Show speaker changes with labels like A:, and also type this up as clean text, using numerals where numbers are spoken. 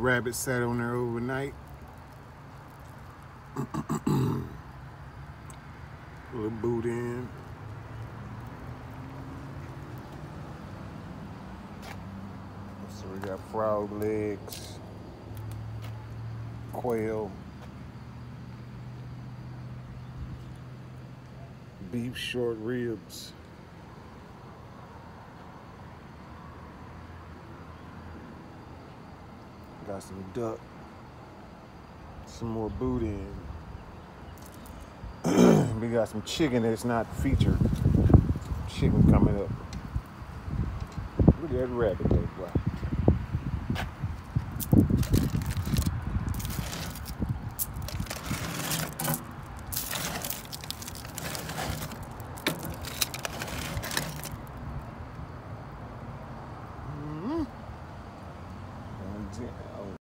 A: rabbit sat on there overnight. Little Boudain. So we got frog legs, quail, beef short ribs, got some duck, some more Boudain. We got some chicken that's not featured. Chicken coming up. Look at that rabbit there, boy. Mm-hmm.